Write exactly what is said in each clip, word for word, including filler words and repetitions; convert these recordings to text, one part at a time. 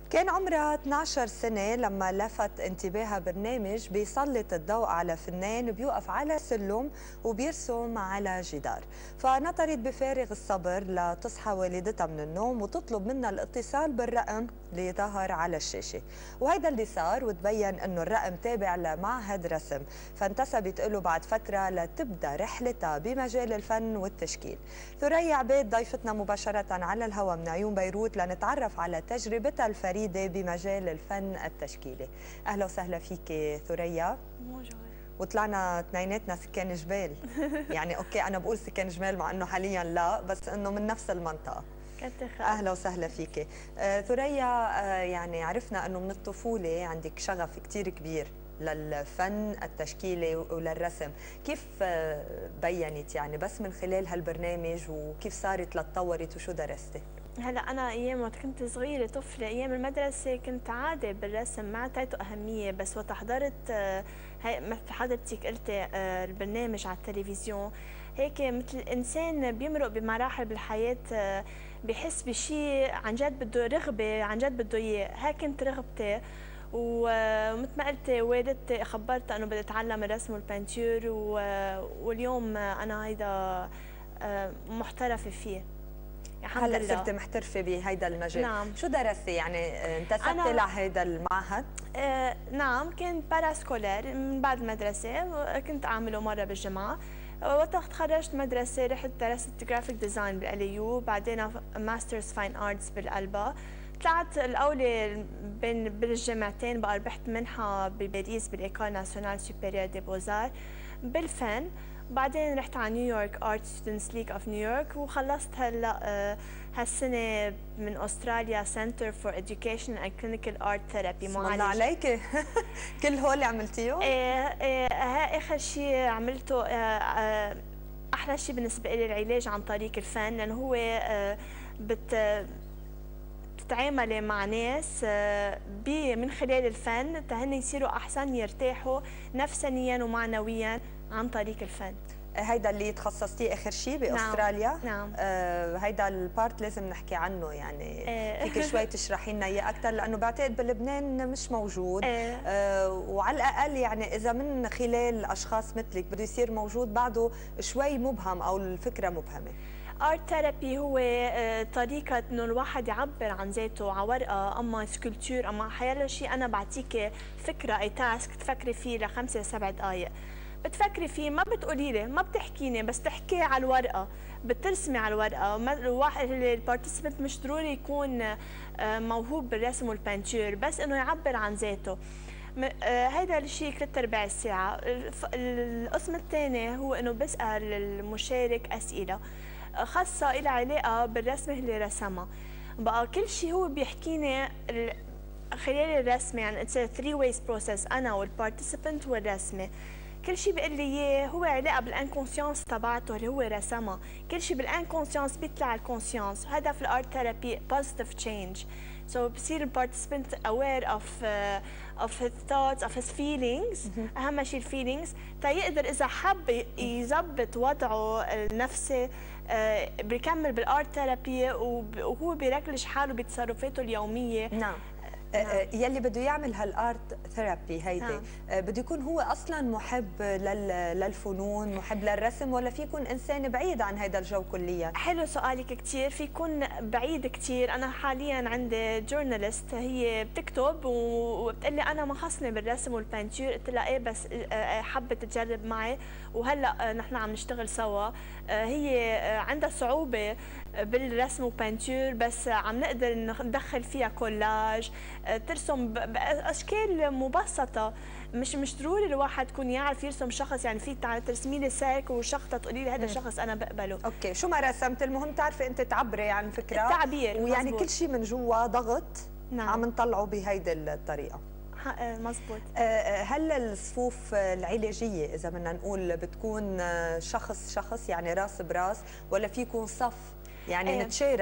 كان عمرها اثنعش سنة لما لفت انتباهها برنامج بيسلط الضوء على فنان بيوقف على سلم وبيرسم على جدار، فنطرت بفارغ الصبر لتصحى والدتها من النوم وتطلب منها الاتصال بالرقم اللي ظهر على الشاشة، وهيدا اللي صار وتبين انه الرقم تابع لمعهد رسم، فانتسبت له بعد فترة لتبدأ رحلتها بمجال الفن والتشكيل. ثريا عبيد ضيفتنا مباشرة على الهواء من عيون بيروت لنتعرف على تجربتها الفريدة بمجال الفن التشكيلي. اهلا وسهلا فيك ثريا. موجود. وطلعنا اثنيناتنا سكان جبال. يعني اوكي انا بقول سكان جبال مع انه حاليا لا، بس انه من نفس المنطقه. كتر خير. اهلا وسهلا فيك. آه ثريا، آه يعني عرفنا انه من الطفوله عندك شغف كثير كبير للفن التشكيلي وللرسم، كيف آه بينت يعني بس من خلال هالبرنامج، وكيف صارت لتطورت وشو درستي؟ هلا انا ايام وقت كنت صغيره طفله ايام المدرسه كنت عادي بالرسم، ما اعطيته اهميه، بس وقت حضرت هي مثل حضرتك قلتي البرنامج على التلفزيون، هيك مثل الانسان بيمرق بمراحل بالحياه بحس بشيء عن جد بده رغبه، عن جد بده اياه، هيك كنت رغبتي. ومثل ما قلت والدتي خبرتها انه بدي اتعلم الرسم والبنتور، واليوم انا هيدا محترفه فيه. هلا صرتي محترفه بهيدا المجال. نعم. شو درستي يعني انتسبتي لهيدا المعهد؟ آه نعم، كنت باراسكولير من بعد المدرسه، كنت اعمله مره بالجامعه. وقت تخرجت مدرسه رحت درست جرافيك ديزاين بالاليو، بعدين ماسترز فاين ارتس بالقلبه. طلعت الاولى بين بالجامعتين، بقى ربحت منحه بباريس بالايكول ناسيونال سوبيريور دي بوزار بالفن. بعدين رحت على نيويورك ارت ستودنتس ليج اوف نيويورك، وخلصت هلا آه هالسنه من استراليا سنتر فور اديوكيشن اند كلينيكال ارت ثيرابي. معالجه. الله عليك. كل هول اللي عملتيهم؟ ايه ايه اخر شيء عملته آه آه احلى شيء بالنسبه لي العلاج عن طريق الفن، لانه هو آه بت تتعاملي مع ناس من خلال الفن تهن يصيروا احسن، يرتاحوا نفسانيا ومعنويا عن طريق الفن. هيدا اللي تخصصتيه اخر شيء باستراليا؟ نعم, نعم. آه هيدا البارت لازم نحكي عنه، يعني فيك شوي تشرحي لنا اياه اكثر، لانه بعتقد بلبنان مش موجود. آه وعلى الاقل يعني اذا من خلال اشخاص مثلك بده يصير موجود بعده شوي مبهم او الفكره مبهمه. ارت ثيرابي هو طريقه انه الواحد يعبر عن ذاته على ورقه، اما سكولتور، اما حيلا شيء انا بعطيك فكره، اي تاسك تفكري فيه لخمسة سبع دقائق، بتفكري فيه، ما بتقولي لي، ما بتحكيني، بس تحكي على الورقه، بترسمي على الورقه. الواحد البارتيسيبنت مش ضروري يكون موهوب بالرسم والبنتور، بس انه يعبر عن ذاته. هيدا الشيء ثلاث ارباع الساعه. القسم الثاني هو انه بسال المشارك اسئله خاصة إلها علاقة بالرسمة اللي رسمها. بقى كل شيء هو بيحكيني خلال الرسمة، يعني اتس ثري ويز بروسيس، أنا والبارتيسيبنت والرسمة. كل شيء بيقول لي اياه هو علاقه بالانكونسيونس تبعته اللي هو رسمها، كل شيء بالانكونسيونس بيطلع الكونسيونس. هدف الارت ثيرابي بوزيتيف تشينج، سو بصير البارتيسيبنت اوير اوف اوف هيز ثوتس اوف هيز فيلينجز، اهم شيء الفيلينجز، تيقدر اذا حب يظبط وضعه النفسي بيكمل بالارت ثيرابي، وهو بيركلج حاله بتصرفاته اليوميه. نعم. نعم. يلي بده يعمل هالارت ثيرابي هيدي نعم. بده يكون هو اصلا محب للفنون، محب للرسم، ولا في يكون انسان بعيد عن هيدا الجو كليا؟ حلو سؤالك كثير، في يكون بعيد كثير. انا حاليا عندي جورنالست هي بتكتب وبتقول لي انا ما خصني بالرسم والبنتور، قلت لها ايه بس حبت تجرب معي، وهلا نحن عم نشتغل سوا. هي عندها صعوبه بالرسم وبنتور، بس عم نقدر ندخل فيها كولاج، ترسم باشكال مبسطه، مش مش ضروري الواحد يكون يعرف يرسم شخص، يعني في ترسمي لي سيرك وشخطه تقولي لي هذا الشخص انا بقبله. اوكي، شو ما رسمت المهم تعرفي انت تعبري عن فكره، التعبير ويعني مزبوط. كل شيء من جوا ضغط. نعم. عم نطلعه بهيدي الطريقه. مزبوط. هل الصفوف العلاجيه اذا بدنا نقول بتكون شخص شخص، يعني راس براس، ولا في يكون صف يعني ايه. نتشارك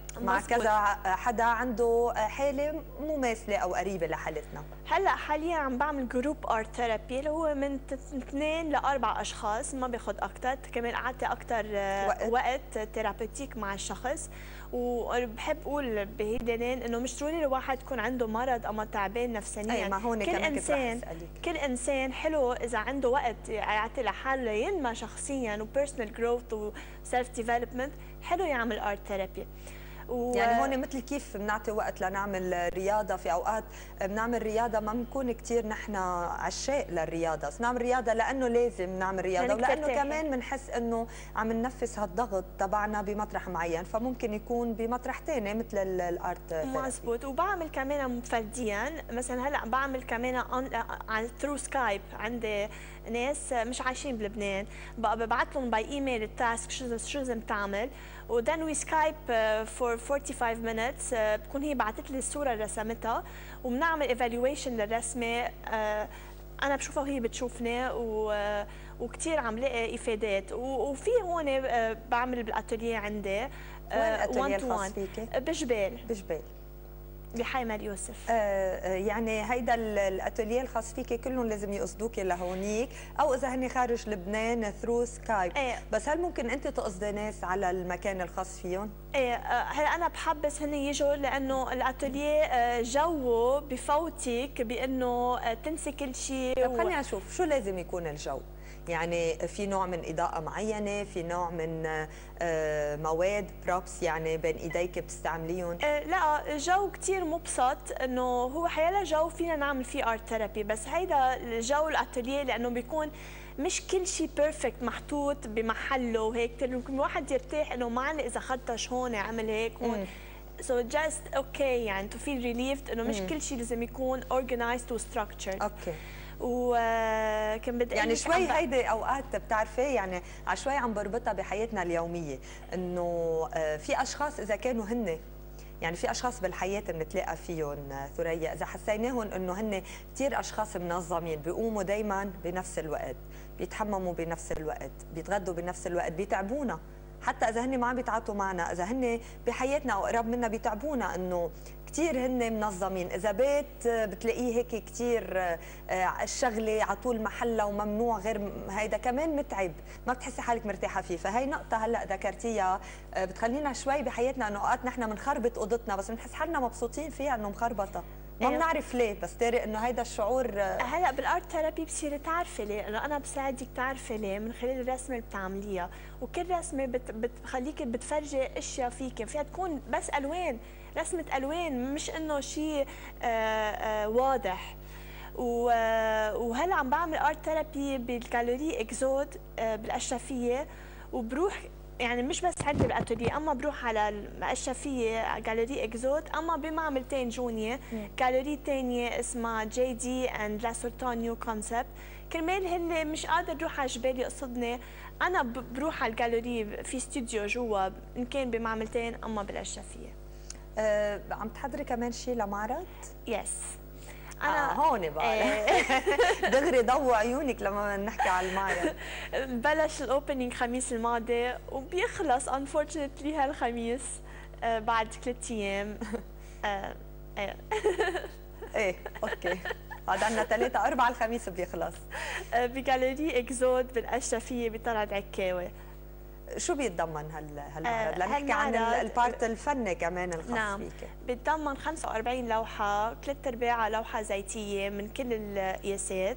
مع مزبوط. كذا حدا عنده حاله مماثله او قريبه لحالتنا. هلا حاليا عم بعمل جروب ارت ثيرابي اللي هو من اثنين لاربع اشخاص، ما باخذ اكثر، كمان اعطي اكثر وقت, وقت ثيرابيوتيك مع الشخص. وبحب اقول بهيدنين انه مش ضروري الواحد يكون عنده مرض او تعبان نفسانيا. أي ما هون كل انسان كل انسان حلو اذا عنده وقت يعطي لحاله ينمى شخصيا وبيرسونال جروث وسيلف ديفلوبمنت، حلو يعمل ارت ثيرابي. و... يعني هون مثل كيف بنعطي وقت لنعمل رياضه، في اوقات بنعمل رياضه ما بنكون كثير نحن عشاق للرياضه، بس نعمل رياضه لانه لازم نعمل رياضه ولانه كمان بنحس انه عم ننفس هالضغط تبعنا بمطرح معين، فممكن يكون بمطرح ثاني مثل الارت. مزبوط. وبعمل كمان فرديا، مثلا هلا بعمل كمان عن ثرو سكايب، عندي ناس مش عايشين بلبنان بقى ببعث لهم باي ايميل التاسك شو شو لازم تعمل، ودن وي سكايب فور خمسة وأربعين مينتس، بكون هي بعثت لي الصوره اللي رسمتها وبنعمل ايفالويشن للرسمه، انا بشوفها وهي بتشوفني، وكثير عم لاقي افادات. وفي هون بعمل بالاتelier عندي. وين الاتelier الخاص فيكي؟ بجبال. بجبال بحي مال يوسف. آه يعني هيدا الاتelier الخاص فيكي كلهم لازم يقصدوكي لهونيك، او اذا هن خارج لبنان ثرو سكايب. ايه. بس هل ممكن انت تقصدي ناس على المكان الخاص فيهم؟ ايه هلا انا بحبس هن يجوا لانه الاتelier جوه بفوتك بانه تنسي كل شيء. طب خليني اشوف شو لازم يكون الجو، يعني في نوع من اضاءه معينه، في نوع من مواد بروبس يعني بين ايديك بتستعمليهم؟ لا جو كثير مبسط، انه هو حيلا جو فينا نعمل فيه ارت ثيرابي، بس هيدا الجو الاتelier لانه بيكون مش كل شيء بيرفكت محطوط بمحله وهيك، ممكن الواحد يرتاح انه معنا اذا خطش هون عمل هيك هون، سو جاست اوكي يعني تو فيل ريليفد انه مش كل شيء لازم يكون اورجنايزد وستراكتشرد. اوكي. وكان بدي يعني شوي هيدي اوقات بتعرفي يعني على شوي عم بربطها بحياتنا اليوميه، انه في اشخاص اذا كانوا هن يعني في اشخاص بالحياه بنتلاقى فيهم ثريا، اذا حسيناهم انه هن كثير اشخاص منظمين، بيقوموا دائما بنفس الوقت، بيتحمموا بنفس الوقت، بيتغدوا بنفس الوقت، بيتعبونا حتى اذا هن ما عم بيتعاطوا معنا، اذا هن بحياتنا او قراب منا بيتعبونا، انه كثير هن منظمين. اذا بيت بتلاقيه هيك كثير الشغله على طول محلها وممنوع غير هيدا كمان متعب، ما بتحسي حالك مرتاحه فيه. فهي نقطه هلا ذكرتيها بتخلينا شوي بحياتنا انه اوقات نحن بنخربط اوضتنا بس بنحس حالنا مبسوطين فيها انه مخربطه، ما بنعرف ليه، بس طارق انه هيدا الشعور. هلا بالارت ثيرابي بصير تعرفي ليه، انه انا بساعدك تعرفي ليه من خلال الرسمه اللي بتعمليها، وكل رسمه بت بتخليك بتفرجي اشياء فيك، فيها تكون بس الوان، رسمه الوان مش انه شيء واضح. وهلا عم بعمل ارت ثيرابي بالجاليري اكزود بالاشرفيه، وبروح يعني مش بس عندي بالاتelier، اما بروح على الاشرفيه جاليري اكزود، اما بمعملتين جونيه جاليري ثانيه اسمها جي دي اند لا سلطان نيو كونسبت، كرمال هن مش قادر اروح على جبال يقصدني، انا بروح على الجاليري في استوديو جوا ان كان بمعملتين اما بالاشرفيه. أه عم تحضري كمان شيء لمعرض؟ يس. انا آه هون بقى دغري ضووا عيونك لما نحكي على المعرض. بلش الاوبننج الخميس الماضي وبيخلص انفورشنتلي هالخميس آه بعد ثلاث ايام. آه ايه ايه اوكي، بعد عنا ثلاثة أربعة الخميس بيخلص. آه بجاليري اكزود بالاشرفيه بطلعت عكاوي. شو بيتضمن هالمعرض؟ لنحكي عن البارت الفني كمان الخاص نعم. فيك. بيتضمن خمسة وأربعين لوحه، ثلاث ارباعها لوحه زيتيه من كل القياسات،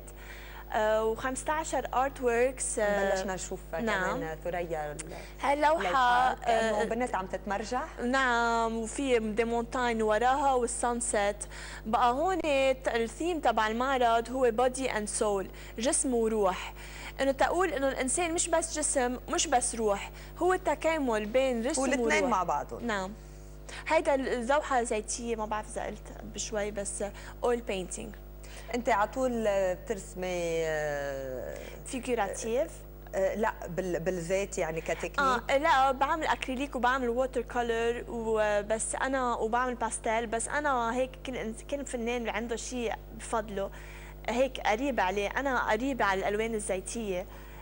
و15 ارت وركس. بلشنا نشوف نعم. كمان ثريا هاللوحه كانه بنت عم تتمرجح. نعم، وفي دي مونتاين وراها والسانسيت. بقى هون الثيم تبع المعرض هو بودي اند سول، جسم وروح، انه تقول انه الانسان مش بس جسم مش بس روح، هو التكامل بين جسم وروح والاثنين مع بعضهم. نعم. هيدا اللوحه زيتيه، ما بعرف اذا قلت بشوي، بس اول بينتينج. انت على طول بترسمي فيجوراتيف؟ لا بالزيت يعني كتكنيك؟ اه لا، بعمل اكريليك وبعمل ووتر كولر وبس انا، وبعمل باستيل، بس انا هيك كل كل فنان اللي عنده شيء بفضله هيك قريبه عليه، انا قريبه على الالوان الزيتيه.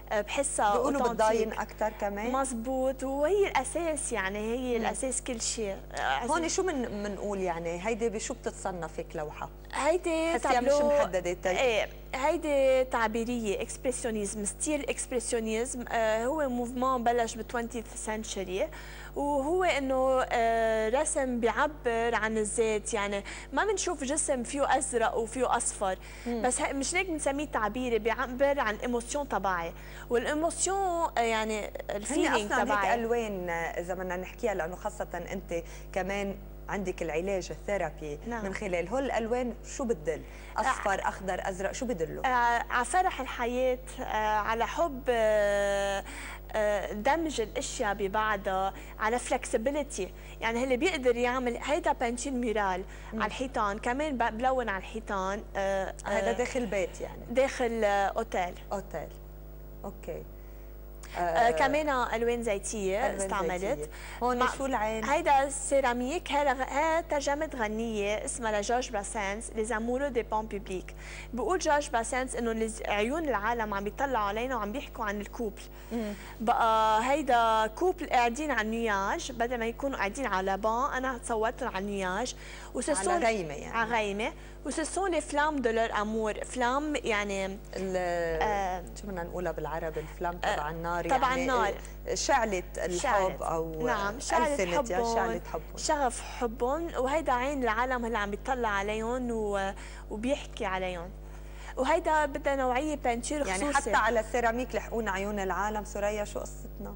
بحسها بيقولوا بتضاين اكثر كمان. مزبوط، وهي الاساس يعني هي مم. الاساس كل شيء. هون شو من بنقول يعني هيدي بشو بتتصنفك لوحه؟ هيدي تابلو مش محدده. ايه هيدي تعبيريه، اكسبرسيونيزم، ستيل اكسبرسيونيزم. آه هو موفمون بلش بالتوينتيث سنتشري، وهو انه آه رسم بيعبر عن الذات. يعني ما بنشوف جسم فيه ازرق وفيه اصفر، مم. بس مش هيك بنسميه تعبيري، بيعبر عن الايموشن تبعي، والايموشن آه يعني الفيلينج تبعي. اصلا هيك الوان اذا بدنا نحكيها، لانه خاصه انت كمان عندك العلاج الثيرابي. نعم. من خلال هول الالوان شو بتدل؟ اصفر، اخضر، ازرق، شو بدلوا؟ آه على فرح الحياه، آه على حب، آه آه دمج الاشياء ببعضها، على فلكسبيليتي. يعني اللي بيقدر يعمل هيدا بانتين ميرال على الحيطان، كمان بلون على الحيطان. آه هذا داخل بيت يعني؟ داخل آه اوتيل. اوتيل، اوكي. آه كمان الوان زيتيه ألوان استعملت. زيتية. هون شو العين؟ هيدا سيراميك. هذا ترجمه غنيه اسمها لجورج باسانس، لي زامورو دي بون بوبليك. بقول جورج باسانس انه عيون العالم عم بيطلعوا علينا وعم بيحكوا عن الكوبل. مم. بقى هيدا كوبل قاعدين على النياج، بدل ما يكونوا قاعدين على بان انا صورتهم على النياج. على غيمه يعني. على غيمه. وسسون لي فلام دو لور امور. فلام يعني آه شو بدنا نقولها بالعربي؟ الفلام تبع آه النار، تبع يعني النار، شعلة الحب او نعم شعلة حبهم، شعلة حبهم، شغف حبهم. وهيدا عين العالم هلا عم بيطلع عليهم وبيحكي عليهم. وهيدا بدها نوعيه بانتور خصوصي. يعني حتى على السيراميك لحقونا عيون العالم. سوريا شو قصتنا؟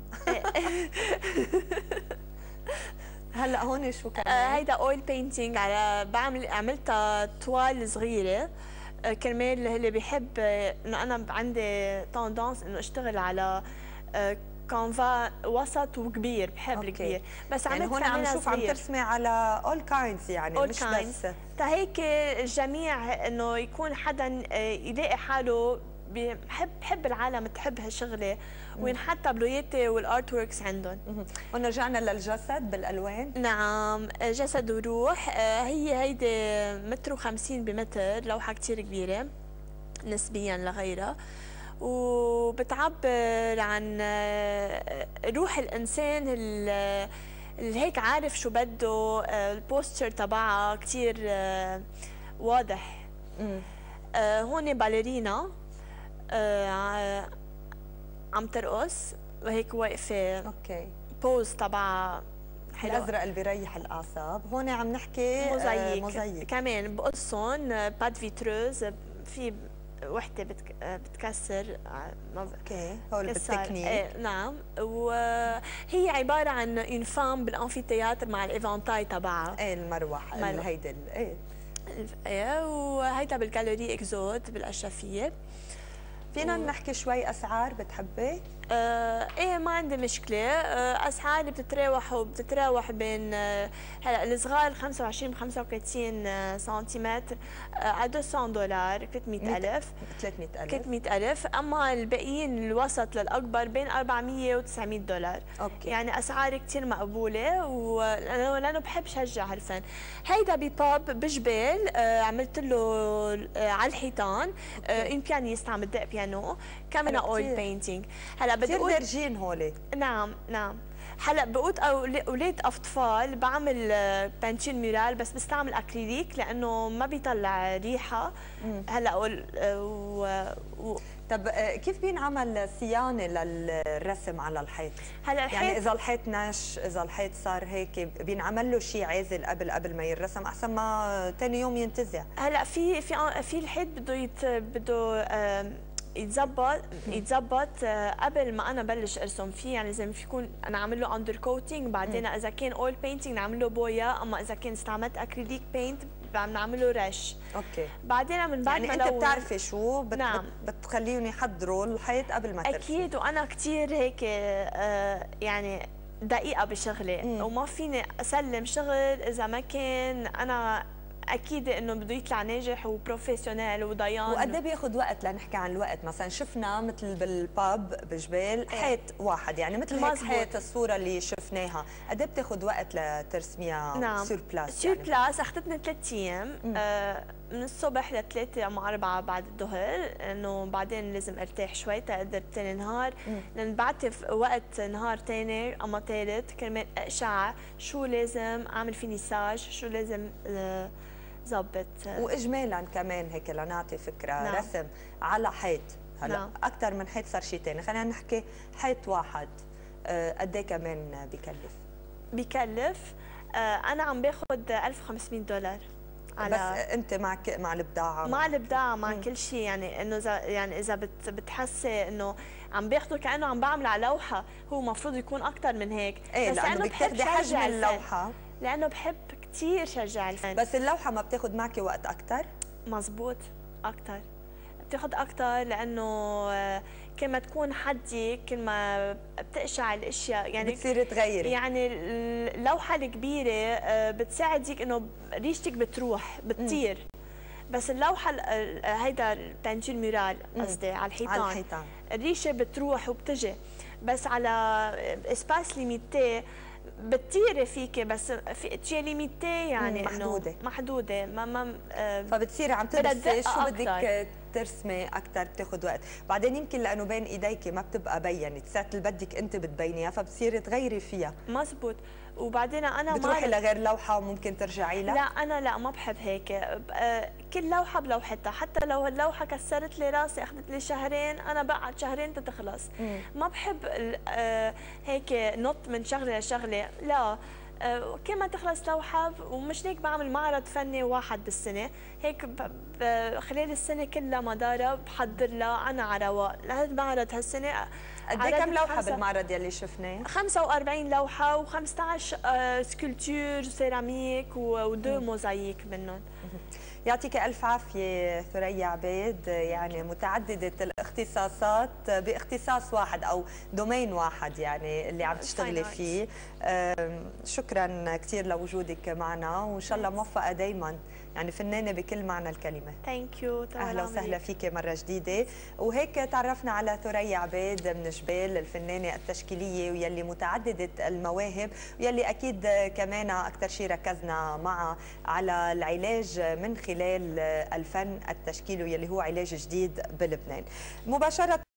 هلا هون شو كمان؟ آه هيدا اويل بينتينج. على بعمل عملتها طوال صغيره آه كرمال اللي بيحب. آه انه انا عندي توندانس انه اشتغل على آه كانفا وسط وكبير، بحب أوكي. الكبير. بس يعني هون عم نشوف عم ترسمي على اول كايندز يعني all مش kinds. بس تهيك الجميع انه يكون حدا يلاقي حاله بحب بحب العالم تحب هالشغله، وينحط تابلوياتي والارت وركس عندهم. هون رجعنا للجسد بالالوان. نعم، جسد وروح. هي هيدي متر وخمسين بمتر، لوحه كثير كبيره نسبيا لغيرها، وبتعبر عن روح الانسان اللي هيك عارف شو بده. البوستر تبعها كثير واضح. امم هون باليرينا عم ترقص وهيك واقفه. اوكي. بوز تبعها حلو، الازرق اللي بيريح الاعصاب. هون عم نحكي موزايك. موزايك كمان بقصهم باد فيتروز، في وحده بتك... بتكسر. اوكي، هول بالتكنيك. ايه نعم. وهي عباره عن اون فام بالانفيتياتر مع الايفانتاي تبعها. ايه المروح هيدي. ايه ايه. وهيدا بالجاليري اكزود بالاشرفيه. فينا و... نحكي شوي اسعار بتحبي؟ آه ايه ما عندي مشكله. آه اسعار بتتراوح وبتتراوح بين آه هلا الصغار خمسة وعشرين ب خمسة وثلاثين سنتيمتر آه مئتين دولار، ثلاثمئة ألف. ثلاثمئة ألف ثلاثمئة ألف. اما الباقيين الوسط للاكبر بين أربعمئة وتسعمئة دولار. اوكي. يعني اسعار كثير مقبوله، ولانه لانه بحب شجع هالفن. هيدا بباب بجبال. آه عملت له آه على الحيطان آه اون بيانيست عم تدق بيانو، كمان اويل بينتينج. هلا بدي اقول دارجين هولي. نعم نعم. هلا بقول اولاد اطفال بعمل بانتين ميرال، بس بستعمل اكريليك لانه ما بيطلع ريحه. مم. هلا و... و... طب كيف بينعمل صيانه للرسم على الحيط؟ هلا الحيط يعني اذا الحيط ناش، اذا الحيط صار هيك، بينعمل له شيء عازل قبل قبل ما يرسم احسن ما ثاني يوم ينتزع؟ هلا في في في الحيط بده يت... بده يتظبط يتظبط قبل ما انا بلش ارسم فيه. يعني لازم يكون انا عامل له اندر كوتينج، بعدين اذا كان اول بينتينج نعمل له بويا، اما اذا كان استعملت اكريليك بينت بنعمل له رش. اوكي. بعدين من بعد يعني ما انت بتعرفي شو بت... نعم. بتخليهم يحضروا الحيط قبل ما ترسم. اكيد. وانا كثير هيك آه يعني دقيقه بشغلي. مم. وما فيني اسلم شغل اذا ما كان انا اكيد انه بده يطلع ناجح وبروفيشنال وضيان. وقد ايه بياخذ وقت لنحكي عن الوقت؟ مثلا شفنا مثل بالباب بجبال حيط واحد، يعني مثل هيك حيط الصوره اللي شفناها، قد ايه بتاخذ وقت لترسميها؟ نعم. سور بلاس. سور يعني بلاس اخذتني ثلاث ايام. آه من الصبح لثلاثة أو أربعة بعد الظهر، إنه بعدين لازم أرتاح شوي تقدر تاني نهار، لأن بعد وقت نهار تاني أما ثالث كرمال أقشع شو لازم أعمل فيه مساج، شو لازم ظبط. وإجمالا كمان هيك لنعطي فكرة، نعم. رسم على حيط، هلا نعم. أكثر من حيط صار شيء ثاني، خلينا نحكي حيط واحد قد ايه كمان بكلف؟ بكلف أنا عم باخذ ألف وخمسمية دولار على، بس انت مع ك... مع الابداع مع الابداع مع كل شيء، يعني انه اذا يعني اذا بت... بتحسي انه عم باخده كانه عم بعمل على لوحه، هو المفروض يكون اكثر من هيك. ايه بس لانه بتاخذي حجم اللوحه، لانه بحب كثير شجع الفن. بس اللوحه ما بتاخذ معك وقت اكثر؟ مزبوط، اكثر بتاخذ اكثر، لانه كل ما تكون حدي كل ما بتقشع الاشياء، يعني بتصير تغيري. يعني اللوحه الكبيره بتساعدك انه ريشتك بتروح بتطير، بس اللوحه هيدا البانتور ميورال قصدي على الحيطان، على الحيطان الريشه بتروح وبتجي، بس على اسباس ليميتي بتطيري فيكي، بس في تشي ليميتي يعني محدوده انه محدوده ما ما آه فبتصيري عم تدرسي شو بدك ترسمي اكثر، بتاخذ وقت، بعدين يمكن لانه بين ايديك ما بتبقى بينت، ساعه اللي بدك انت بتبينيها فبتصيري تغيري فيها. مزبوط. وبعدين انا بتروحي لغير لوحه وممكن ترجعي لها؟ لا انا لا ما بحب هيك، كل لوحه بلوحتها، حتى لو اللوحه كسرت لي راسي اخذت لي شهرين انا بقعد شهرين تتخلص. مم. ما بحب هيك نط من شغله لشغله، لا كل ما تخلص لوحه، ومش هيك بعمل معرض فني واحد بالسنه، هيك خلال السنه كلها مدارة بحضر لها انا على رواق لهالمعرض هالسنه. قد ايه كم لوحه بالمعرض يلي شفناه؟ خمسة وأربعين لوحه وخمسطعش سكولتور سيراميك ودو موزاييك منهم. يعطيك الف عافيه ثريا عبيد، يعني متعدده الاختصاصات باختصاص واحد او دومين واحد يعني اللي عم تشتغلي فيه. شكرا كثير لوجودك معنا، وان شاء الله موفقه دائما، يعني فنانه بكل معنى الكلمه. ثانك يو. اهلا وسهلا فيك مره جديده. وهيك تعرفنا على ثريا عبيد من جبال، الفنانه التشكيليه ويلي متعدده المواهب، ويلي اكيد كمان اكثر شيء ركزنا معها على العلاج من خلال الفن التشكيلي، يلي هو علاج جديد بلبنان. مباشره